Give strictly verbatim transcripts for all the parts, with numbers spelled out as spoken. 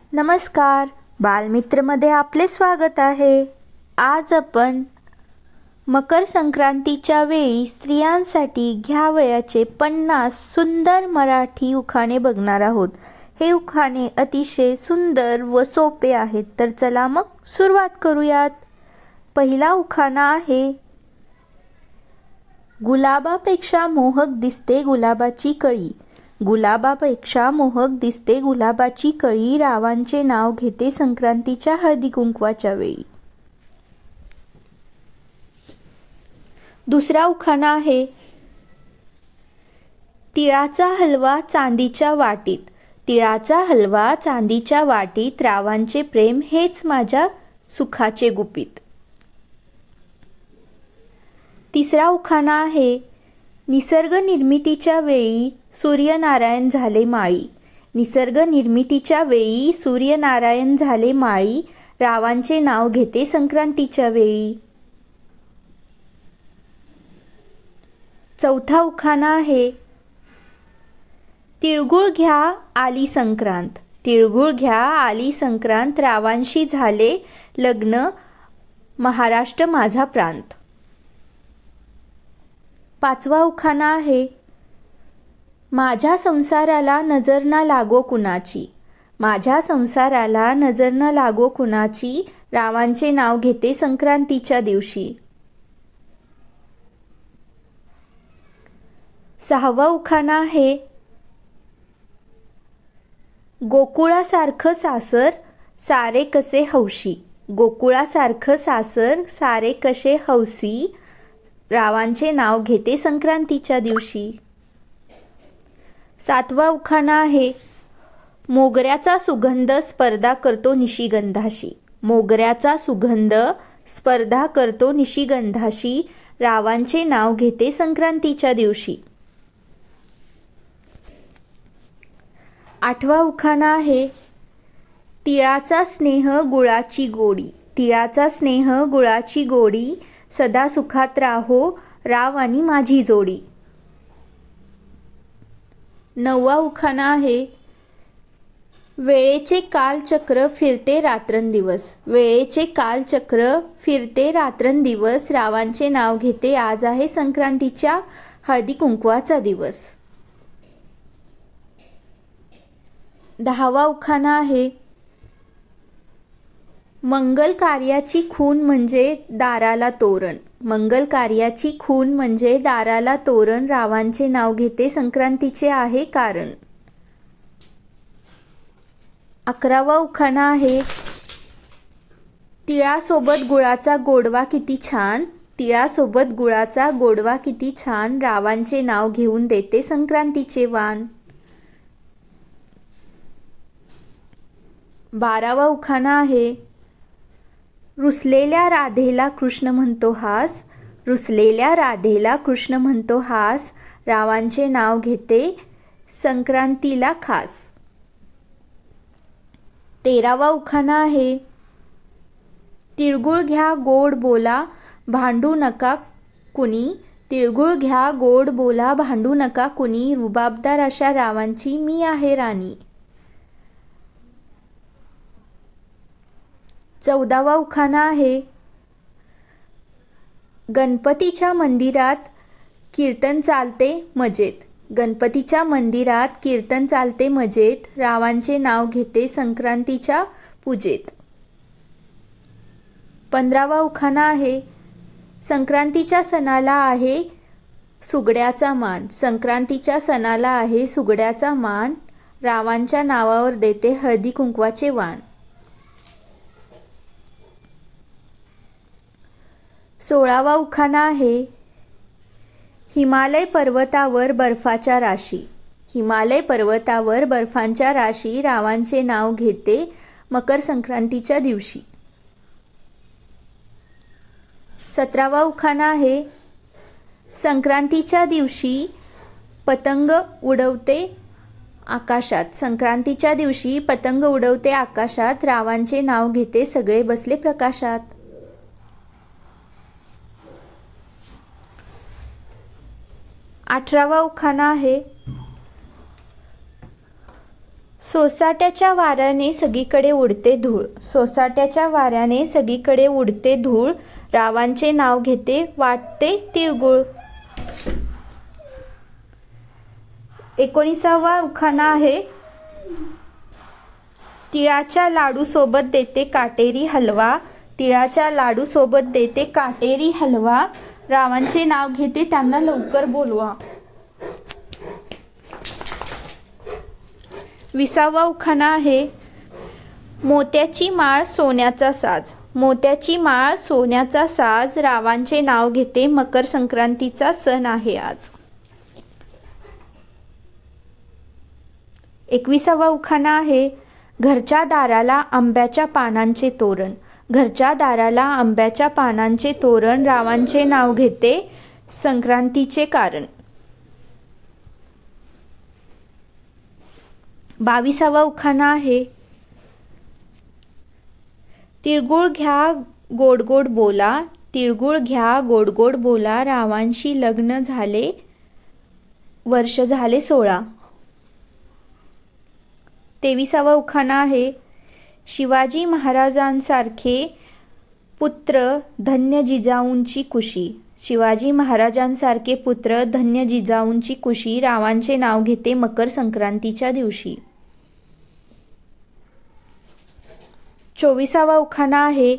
नमस्कार, बालमित्रमध्ये आपले स्वागत आहे। आज आपण मकर संक्रांतीच्या वेळी स्त्रियांसाठी घ्यावयाचे पन्नास सुंदर मराठी उखाणे बघणार आहोत। हे उखाणे अतिशय सुंदर व सोपे आहेत, तर चला मग सुरुवात करूयात। पहिला उखाणा आहे, गुलाबापेक्षा मोहक दिसते गुलाबाची कळी। गुलाबापेक्षा मोहक दिसते गुलाबाची कळी, रावांचे नाव घेते संक्रांतीच्या हळदी कुंकवाच्या वेळी। दुसरा उखाणा आहे, तिळाचा हलवा चांदीच्या वाटीत। तिळाचा हलवा चांदीच्या वाटीत, रावांचे प्रेम हेच माझ्या सुखाचे गुपित। तिसरा उखाणा आहे, निसर्ग निर्मितीच्या वेळी सूर्यनारायण झाले माळी। निसर्ग निर्मितीच्या वेळी सूर्यनारायण झाले माळी, रावांचे नाव घेते संक्रांतीच्या वेळी। चौथा उखाणा आहे, तिळगुळ घ्या आली संक्रांत। तिळगुळ घ्या आली संक्रांत, रावांशी झाले लग्न महाराष्ट्र माझा प्रांत। पाचवा उखाणा आहे, माझ्या संसाराला नजर ना लागो कुणाची। माझ्या संसाराला नजर न लागो कुणाची, रावांचे नाव घेते संक्रांतीच्या दिवशी। सहावा उखाणा आहे, गोकुळासारखं सासर सारे कसे हौशी। गोकुळासारखं सासर सारे कसे हौसी, रावांचे नाव घेते संक्रांतीच्या दिवशी। सातवा उखाणा आहे, मोगऱ्याचा सुगंध स्पर्धा करतो निशिगंधाशी। मोगऱ्याचा सुगंध स्पर्धा करतो निशिगंधाशी, रावांचे नाव घेते संक्रांतीच्या दिवशी। आठवा उखाणा आहे, तिळाचा स्नेह गुळाची गोडी। तिळाचा स्नेह गुळाची गोडी, सदा सुखात राहो राव आणि माझी जोडी। नववा उखाणा आहे, वेळेचे कालचक्र फिरते रात्रंदिवस। वेळेचे कालचक्र फिरते रात्रंदिवस, रावांचे नाव घेते आज आहे संक्रांतीच्या हळदी कुंकवाचा दिवस। दहावा उखाणा आहे, मंगल कार्याची खून म्हणजे दाराला तोरण। मंगल कार्याची खून म्हणजे दाराला तोरण, रावांचे नाव घेते संक्रांतीचे आहे कारण। अकरावा उखाणा आहे, तिळासोबत गुळाचा गोडवा किती छान। तिळासोबत गुळाचा गोडवा किती छान, रावांचे नाव घेऊन देते संक्रांतीचे वाण। बारावा उखाणा आहे, रुसलेल्या राधेला कृष्ण म्हणतो हास। रुसलेल्या राधेला कृष्ण म्हणतो हास, रावांचे नाव घेते संक्रांतीला खास। तेरावा उखाणा आहे, तिळगुळ घ्या गोड बोला भांडू नका कुणी। तिळगुळ घ्या गोड बोला भांडू नका कुणी, रुबाबदार अशा रावांची मी आहे राणी। चौदावा उखाणा आहे, गणपतीच्या मंदिरात कीर्तन चालते मजेत। गणपतीच्या मंदिरात कीर्तन चालते मजेत, रावांचे नाव घेते संक्रांतीच्या पूजेत। पंधरावा उखाणा आहे, संक्रांतीच्या सणाला आहे सुगड्याचा मान। संक्रांतीच्या सणाला आहे सुगड्याचा मान, रावांच्या नावावर देते हळदी कुंकवाचे वाण। सोळावा उखाणा आहे, हिमालय पर्वतावर बर्फाच्या राशी। हिमालय पर्वतावर बर्फांच्या राशी, रावांचे नाव घेते मकर संक्रांतीच्या दिवशी। सतरावा उखाणा आहे, संक्रांतीच्या दिवशी पतंग उडवते आकाशात। संक्रांतीच्या दिवशी पतंग उडवते आकाशात, रावांचे नाव घेते सगळे बसले प्रकाशात। अठरावा उखाणा आहे, सोसाट्याच्या वाऱ्याने सगळीकडे उडते धूळ. सोसाट्याच्या वाऱ्याने सगळीकडे उडते धूळ, रावांचे नाव घेते वाटते तिळगुळ. एकोणीसावा उखाणा आहे, तिळाच्या लाडू सोबत देते काटेरी हलवा. तिळाच्या लाडू सोबत देते काटेरी हलवा, रावांचे नाव घेते त्यांना लवकर बोलवा. विसावा उखाणा आहे, मोत्याची माळ सोन्याचा साज. मोत्याची माळ सोन्याचा साज, रावांचे नाव घेते मकर संक्रांतीचा सण आहे आज. एकविसावा उखाणा आहे, घरच्या दाराला आंब्याच्या पानांचे तोरण. घरच्या दाराला आंब्याच्या पानांचे तोरण, रावांचे नाव घेते संक्रांतीचे कारण. बावीसावा उखाणा आहे, तिळगुळ घ्या गोड गोड बोला. तिळगुळ घ्या गोड गोड बोला, रावांशी लग्न झाले वर्ष झाले सोळा. तेविसावा उखाणा आहे, शिवाजी महाराजांसारखे पुत्र धन्य जिजाऊंची कुशी. शिवाजी महाराजांसारखे पुत्र धन्य जिजाऊंची कुशी, रावांचे नाव घेते मकर संक्रांतीच्या दिवशी. चोवीसावा उखाणा आहे,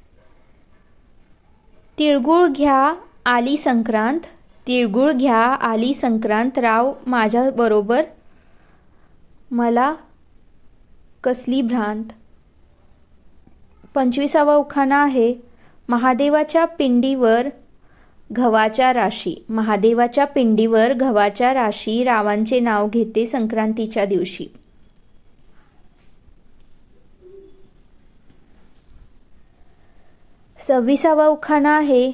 तिळगुळ घ्या आली संक्रांत. तिळगुळ घ्या आली संक्रांत, राव माझ्या बरोबर मला कसली भ्रांत. पंचवीसावा उखाणा आहे, महादेवाच्या पिंडीवर गव्हाच्या राशी. महादेवाच्या पिंडीवर गव्हाच्या राशी, रावांचे नाव घेते संक्रांतीच्या दिवशी. सव्वीसावा उखाणा आहे,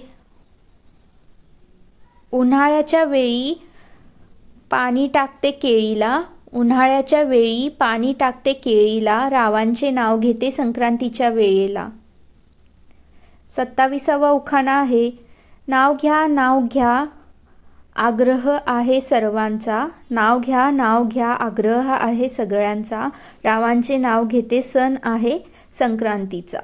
उन्हाळ्याच्या वेळी पाणी टाकते केळीला. उन्हाळ्याच्या वेळी पाणी टाकते केळीला, रावांचे नाव घेते संक्रांतीच्या वेळेला. सत्तावीसावा उखाणा आहे, नाव घ्या नाव घ्या आग्रह आहे सर्वांचा. नाव घ्या नाव घ्या आग्रह आहे सगळ्यांचा, रावांचे नाव घेते सण आहे संक्रांतीचा.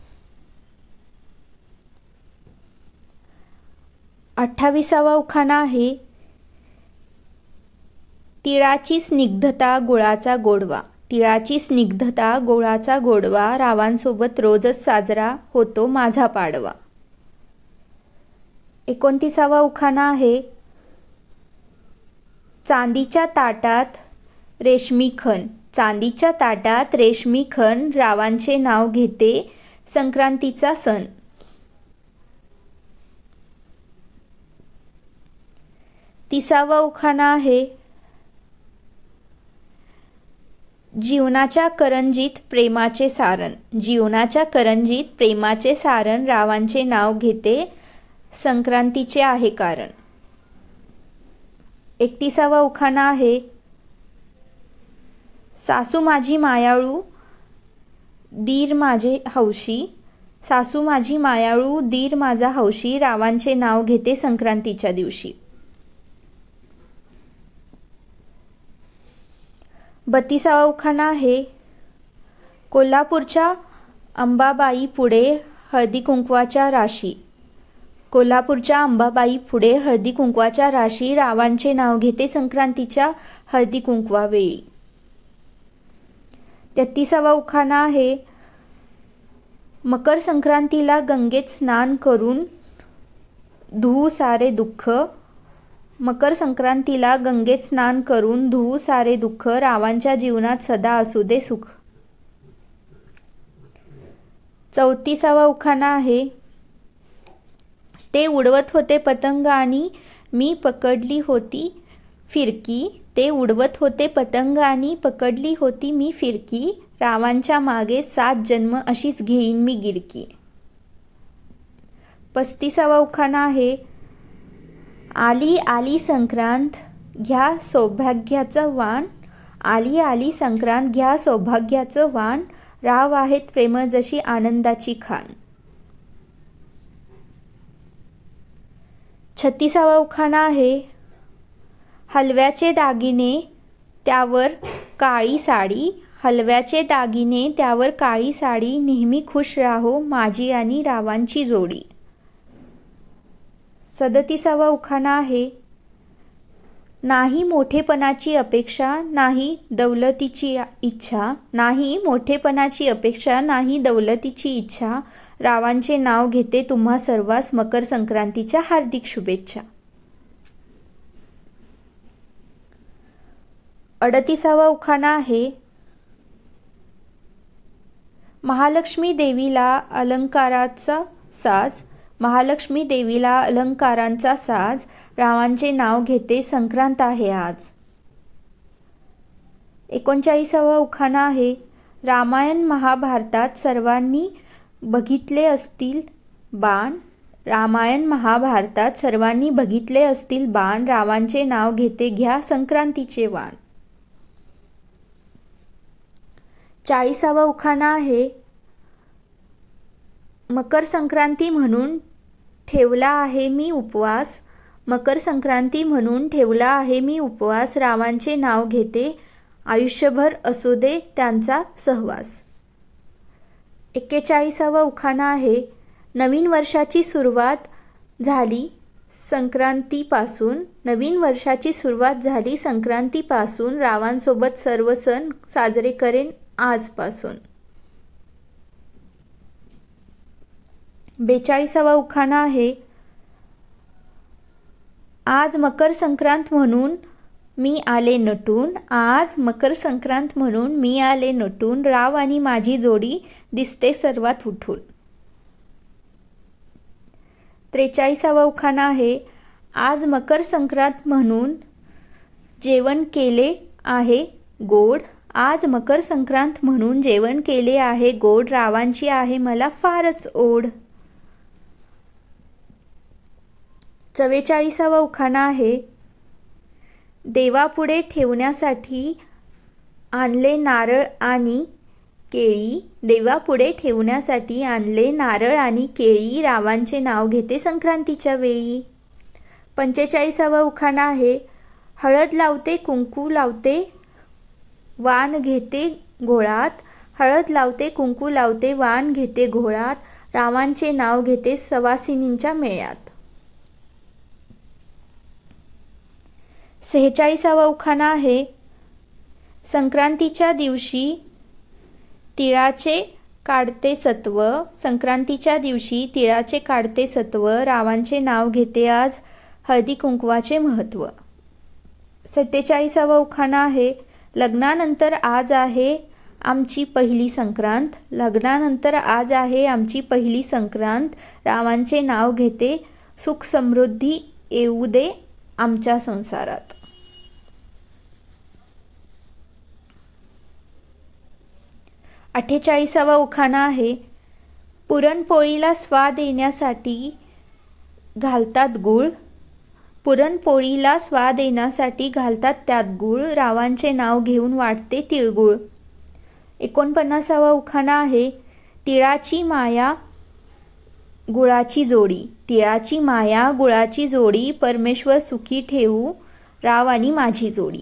अठ्ठावीसावा उखाणा आहे, तिळाची स्निग्धता गुळाचा गोडवा. तिळाची स्निग्धता गुळाचा गोडवा, रावांसोबत रोजच साजरा होतो माझा पाडवा. एकोणतीसावा उखाणा आहे, चांदीच्या ताटात रेशमी खण. चांदीच्या ताटात रेशमी खण, रावांचे नाव घेते संक्रांतीचा सण. तिसावा उखाणा आहे, जीवनाच्या करंजीत प्रेमाचे सारण. जीवनाच्या करंजीत प्रेमाचे सारण, रावांचे नाव घेते संक्रांतीचे आहे कारण. एकतीसावा उखाणा आहे, सासू माझी मायाळू दीर माझे हौशी. सासू माझी मायाळू दीर माझा हौशी, रावांचे नाव घेते संक्रांतीच्या दिवशी. बत्तीसावा उखाणा आहे, कोल्हापूरच्या अंबाबाई पुढे हळदी कुंकवाच्या राशी. कोल्हापूरच्या अंबाबाई पुढे हळदी कुंकवाच्या राशी, रावांचे नाव घेते संक्रांतीच्या हळदी कुंकवावेळी. तेहतीसावा उखाणा आहे, मकर संक्रांतीला गंगेत स्नान करून धुऊ सारे दुःख. मकर संक्रांतीला गंगेत स्नान करून धुऊ सारे दुःख, रावांच्या जीवनात सदा असू दे सुख. चौतीसावा उखाणा आहे, ते उडवत होते पतंग आणि मी पकडली होती फिरकी. ते उडवत होते पतंग आणि पकडली होती मी फिरकी, रावांच्या मागे सात जन्म अशीच घेईन मी गिरकी. पस्तीसावा उखाणा आहे, आली आली संक्रांत घ्या सौभाग्याचं वाण. आली आली संक्रांत घ्या सौभाग्याचं वाण, राव आहेत प्रेम जशी आनंदाची खाण. छत्तीसावा उखाणा आहे, हलव्याचे दागिने त्यावर काळी साडी. हलव्याचे दागिने त्यावर काळी साडी, नेहमी खुश राहो माझी आणि रावांची जोडी. सदतीसावा उखाणा आहे, नाही मोठेपणाची अपेक्षा नाही दौलतीची इच्छा, नाही मोठेपणाची अपेक्षा नाही दौलतीची इच्छा, रावांचे नाव घेते तुम्हा सर्वांस मकर संक्रांतीच्या हार्दिक शुभेच्छा. अडतीसावा उखाणा आहे, महालक्ष्मी देवीला अलंकाराचा साज, महालक्ष्मी देवीला अलंकारांचा साज, रावांचे नाव घेते संक्रांत आहे आज. एकोणचाळीसावा उखाणा आहे, रामायण महाभारतात सर्वांनी बघितले असतील बाण, रामायण महाभारतात सर्वांनी बघितले असतील बाण, रावांचे नाव घेते घ्या संक्रांतीचे वाण. चाळीसावा उखाणा आहे, मकर संक्रांती म्हणून ठेवला आहे मी उपवास, मकर संक्रांती म्हणून ठेवला आहे मी उपवास, रावांचे नाव घेते आयुष्यभर असू दे त्यांचा सहवास. एक्केचाळीसावा उखाणा आहे, नवीन वर्षाची सुरुवात झाली संक्रांतीपासून, नवीन वर्षाची सुरुवात झाली संक्रांतीपासून, रावांसोबत सर्व सण साजरे करेन आजपासून. बेचाळीसावा उखाणा आहे, आज मकर संक्रांत म्हणून मी आले नटून, आज मकर संक्रांत म्हणून मी आले नटून, राव आणि माझी जोडी दिसते सर्वात उठून. त्रेचाळीसावा उखाणा आहे, आज मकर संक्रांत म्हणून जेवण केले आहे गोड, आज मकर संक्रांत म्हणून जेवण केले आहे गोड, रावांची आहे मला फारच ओढ. चव्वेचाळीसावा उखाणा आहे, देवापुढे ठेवण्यासाठी आणले नारळ आणि केळी, देवापुढे ठेवण्यासाठी आणले नारळ आणि केळी, रावांचे नाव घेते संक्रांतीच्या वेळी. पंचेचाळीसावा उखाणा आहे, हळद लावते कुंकू लावते वाण घेते घोळात, हळद लावते कुंकू लावते वाण घेते घोळात, रावांचे नाव घेते सवासिनींच्या मेळ्यात. सेहेचाळीसावा उखाणा आहे, संक्रांतीच्या दिवशी तिळाचे काढते सत्व, संक्रांतीच्या दिवशी तिळाचे काढते सत्व, रावांचे नाव घेते आज हळदी कुंकवाचे महत्त्व. सत्तेचाळीसावा उखाणा आहे, लग्नानंतर आज आहे आमची पहिली संक्रांत, लग्नानंतर आज आहे आमची पहिली संक्रांत, रावांचे नाव घेते सुख समृद्धी येऊ दे आमच्या संसारात. अठ्ठेचाळीसावा उखाणा आहे, पुरणपोळीला स्वाद येण्यासाठी घालतात गूळ, पुरणपोळीला स्वाद येण्यासाठी घालतात त्यात गूळ, रावांचे नाव घेऊन वाटते तिळगुळ. एकोणपन्नासावा उखाणा आहे, तिळाची माया गुळाची जोडी, तिळाची माया गुळाची जोडी, परमेश्वर सुखी ठेवू राव आणि माझी जोडी.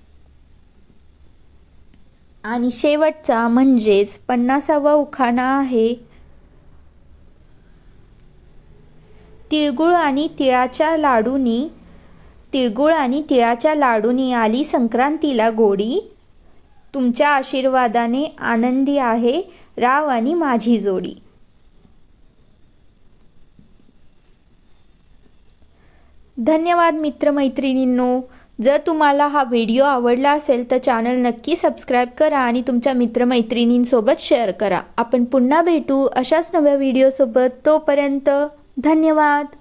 आणि शेवटचा म्हणजेच पन्नासावा उखाणा आहे, तिळगुळ आणि तिळाच्या लाडूनी, तिळगुळ आणि तिळाच्या लाडूनी आली संक्रांतीला गोडी, तुमच्या आशीर्वादाने आनंदी आहे राव आणि माझी जोडी. धन्यवाद मित्रमैत्रिणींनो. जर तुम्हाला हा व्हिडिओ आवडला असेल तर चॅनल नक्की सबस्क्राईब करा आणि तुमच्या मित्रमैत्रिणींसोबत शेअर करा. आपण पुन्हा भेटू अशाच नव्या व्हिडिओसोबत. तोपर्यंत धन्यवाद.